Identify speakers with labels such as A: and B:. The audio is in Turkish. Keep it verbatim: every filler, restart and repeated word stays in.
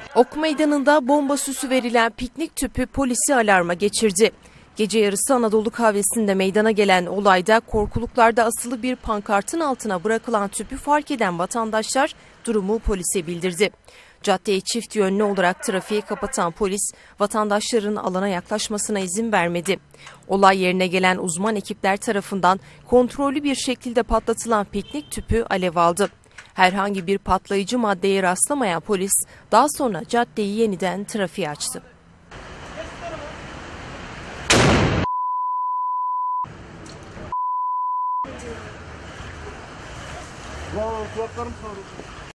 A: Ok Meydanı'nda bomba süsü verilen piknik tüpü polisi alarma geçirdi. Gece yarısı Anadolu Kahvesi'nde meydana gelen olayda korkuluklarda asılı bir pankartın altına bırakılan tüpü fark eden vatandaşlar durumu polise bildirdi. Caddeye çift yönlü olarak trafiği kapatan polis vatandaşların alana yaklaşmasına izin vermedi. Olay yerine gelen uzman ekipler tarafından kontrollü bir şekilde patlatılan piknik tüpü alev aldı. Herhangi bir patlayıcı maddeye rastlamayan polis daha sonra caddeyi yeniden trafiğe açtı.
B: Bravo, kulaklarım sağlık.